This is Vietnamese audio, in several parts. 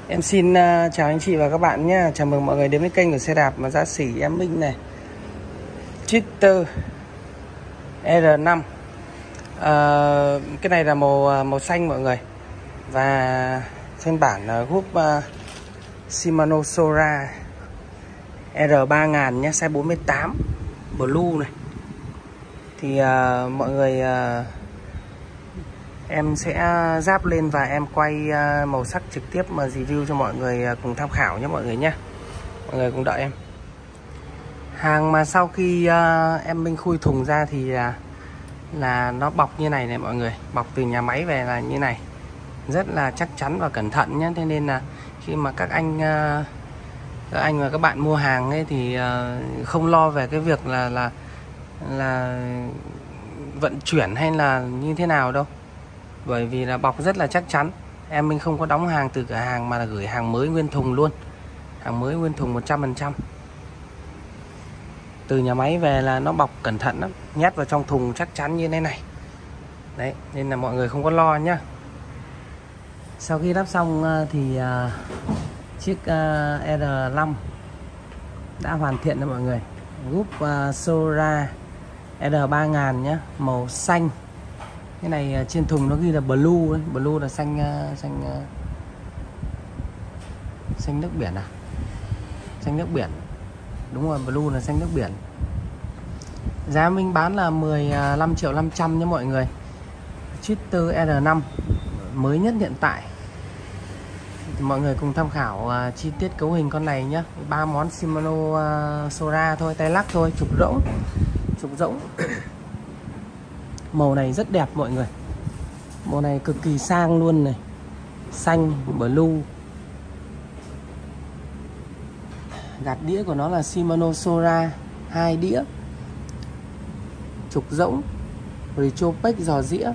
Em xin chào anh chị và các bạn nhé. Chào mừng mọi người đến với kênh của xe đạp mà giá sỉ em Minh này. Twitter R5. Cái này là màu xanh mọi người. Và phiên bản group Shimano Sora R3000 nhé, size 48 blue này. Thì mọi người em sẽ ráp lên và em quay màu sắc trực tiếp mà review cho mọi người cùng tham khảo nhé mọi người nhé. Mọi người cùng đợi em. Hàng mà sau khi em Minh khui thùng ra thì là nó bọc như này này mọi người. Bọc từ nhà máy về là như này. Rất là chắc chắn và cẩn thận nhé. Thế nên là khi mà các anh và các bạn mua hàng ấy thì không lo về cái việc là vận chuyển hay là như thế nào đâu. Bởi vì là bọc rất là chắc chắn. Em mình không có đóng hàng từ cửa hàng mà là gửi hàng mới nguyên thùng luôn. Hàng mới nguyên thùng 100%. Từ nhà máy về là nó bọc cẩn thận lắm, nhét vào trong thùng chắc chắn như thế này. Đấy, nên là mọi người không có lo nhá. Sau khi lắp xong thì chiếc R5 đã hoàn thiện rồi mọi người. Group Sora R3000 nhá, màu xanh. Cái này trên thùng nó ghi là blue ấy. Blue là xanh nước biển à? Xanh nước biển. Đúng rồi, blue là xanh nước biển. Giá mình bán là 15.500.000 nhé mọi người. Twitter R5 mới nhất hiện tại. Mọi người cùng tham khảo chi tiết cấu hình con này nhé. 3 món Shimano Sora thôi, tay lắc thôi, trục rỗng. Màu này rất đẹp mọi người. Màu này cực kỳ sang luôn này. Xanh, blue. Gạt đĩa của nó là Shimano Sora 2 đĩa. Trục rỗng, Retropec giò dĩa.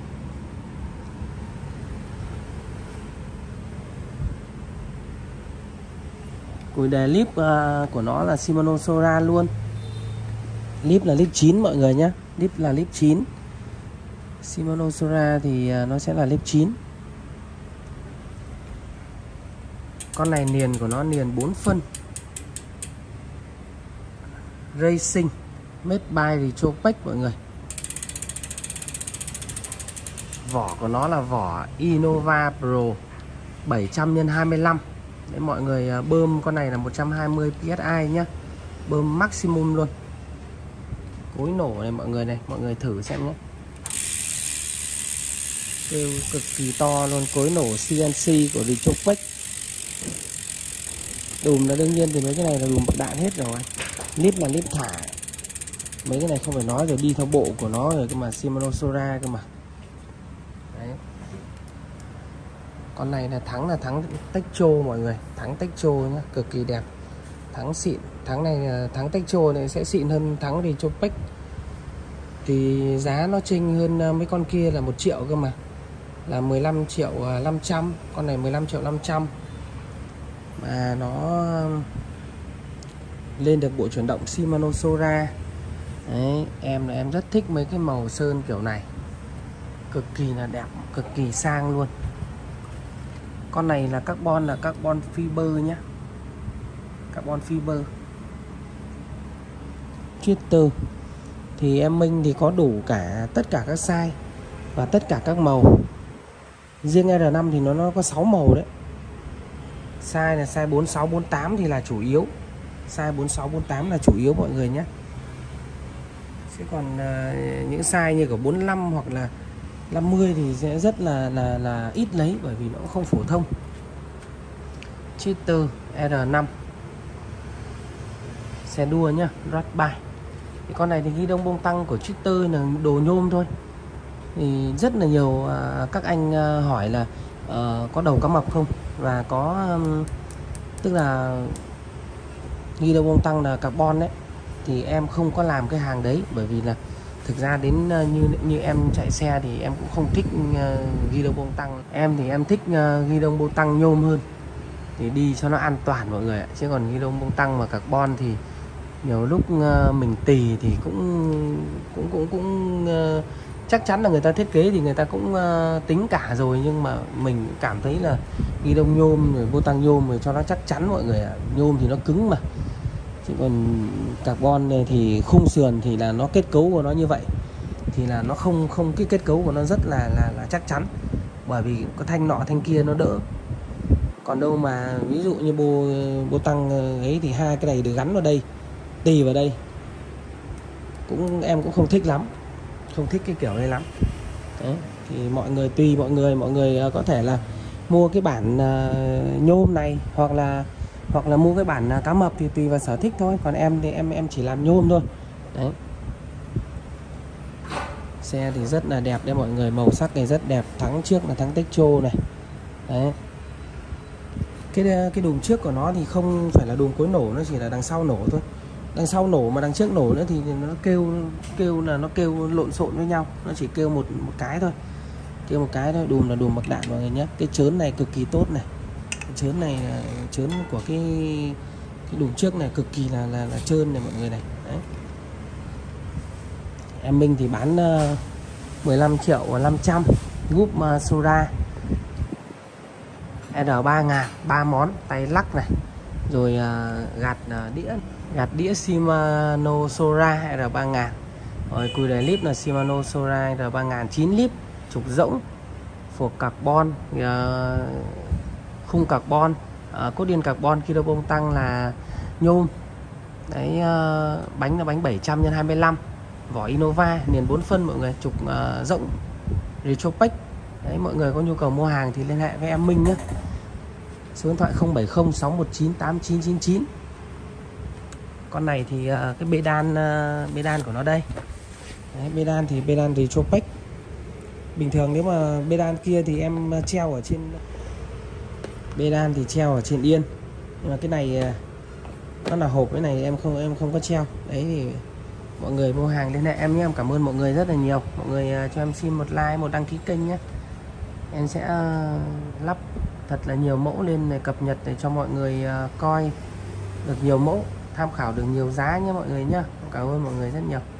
Cùi đề lip của nó là Shimano Sora luôn. Lip là lip 9 mọi người nhé. Lip là lip 9. Shimano Sora thì nó sẽ là lip 9. Con này niền của nó niền 4 phân. Racing made by Retropec mọi người. Vỏ của nó là vỏ Innova Pro 700x25. Để mọi người bơm con này là 120 PSI nhé. Bơm maximum luôn. Cối nổ này mọi người này, mọi người thử xem nhé. Kêu cực kỳ to luôn, cối nổ CNC của Retropec. Đùm là đương nhiên thì mấy cái này là đùm bật đạn hết rồi. Lip là lip thả. Mấy cái này không phải nói rồi, đi theo bộ của nó rồi cơ mà, Shimano Sora cơ mà. Đấy. Con này là thắng Techo mọi người, thắng Techo nhá, cực kỳ đẹp. Thắng xịn, thắng Techo này sẽ xịn hơn thắng Retropec. Thì giá nó chênh hơn mấy con kia là 1 triệu cơ mà. Là 15.500.000, con này 15.500.000. Mà nó lên được bộ chuyển động Shimano Sora. Đấy, em rất thích mấy cái màu sơn kiểu này. Cực kỳ là đẹp, cực kỳ sang luôn. Con này là carbon fiber nhé. Carbon fiber. Twitter thì em Minh thì có đủ tất cả các size và tất cả các màu. Riêng R5 thì nó có 6 màu đấy. Size là size 46, 48 thì là chủ yếu. Size 46, 48 là chủ yếu mọi người nhé. Chứ còn những size như của 45 hoặc là 50 thì sẽ rất là ít lấy, bởi vì nó cũng không phổ thông. Twitter R5 xe đua nhá, road bike. Thì con này thì ghi đông bông tăng của Twitter là đồ nhôm thôi. Thì rất là nhiều các anh hỏi là có đầu cá mập không, và có tức là ghi đông bông tăng là carbon đấy. Thì em không có làm cái hàng đấy, bởi vì là thực ra đến như em chạy xe thì em cũng không thích ghi đông bông tăng. Em thì em thích ghi đông bông tăng nhôm hơn, thì đi cho nó an toàn mọi người ạ. Chứ còn ghi đông bông tăng mà carbon thì nhiều lúc mình tì thì cũng chắc chắn là người ta thiết kế thì người ta cũng tính cả rồi, nhưng mà mình cảm thấy là ghi đông nhôm rồi bô tăng nhôm rồi cho nó chắc chắn mọi người ạ. Nhôm thì nó cứng mà, chứ còn carbon này thì khung sườn thì là nó kết cấu của nó như vậy thì là nó không cái kết cấu của nó rất là chắc chắn, bởi vì có thanh nọ thanh kia nó đỡ. Còn đâu mà ví dụ như bô tăng ấy thì hai cái này được gắn vào đây, tì vào đây, em cũng không thích lắm, không thích cái kiểu này lắm. Đấy, thì mọi người tùy mọi người có thể là mua cái bản nhôm này hoặc là mua cái bản cá mập thì tùy vào sở thích thôi. Còn em thì em chỉ làm nhôm thôi. Đấy, xe thì rất là đẹp đấy mọi người, màu sắc này rất đẹp. Thắng trước là thắng Techo này. Đấy, cái đùm trước của nó thì không phải là đùm cối nổ, nó chỉ là đằng sau nổ thôi. Đằng sau nổ mà đằng trước nổ nữa thì nó kêu lộn xộn với nhau, nó chỉ kêu một cái thôi, kêu một cái thôi. Đùm là đùm bạc đạn mọi người nhé. Cái chớn này cực kỳ tốt này, cái chớn này là chớn của cái đùm trước này cực kỳ là trơn này mọi người này. Đấy, em Minh thì bán 15.500.000 Group Sora R3000, 3 món tay lắc này, rồi gạt đĩa Shimano Sora R3000, rồi cùi đẩy líp là Shimano Sora R3000 9 líp, trục rỗng, phổ carbon, khung carbon, cốt điên carbon, kilo bông tăng là nhôm. Đấy, bánh là bánh 700x25, vỏ Innova, niền 4 phân mọi người, trục rỗng Retropack. Đấy, mọi người có nhu cầu mua hàng thì liên hệ với em Minh nhé. Số điện thoại 070 619 8999. Con này thì cái bê đan của nó đây. Đấy, bê đan thì bê đan Retropack. Bình thường nếu mà bê đan kia thì em treo ở trên, bê đan thì treo ở trên yên, nhưng mà cái này nó là hộp, cái này em không có treo. Đấy thì mọi người mua hàng liên hệ em nhé. Em cảm ơn mọi người rất là nhiều. Mọi người cho em xin một like, một đăng ký kênh nhé. Em sẽ lắp thật là nhiều mẫu lên để cập nhật để cho mọi người coi được nhiều mẫu, tham khảo được nhiều giá nhé mọi người nhé. Cảm ơn mọi người rất nhiều.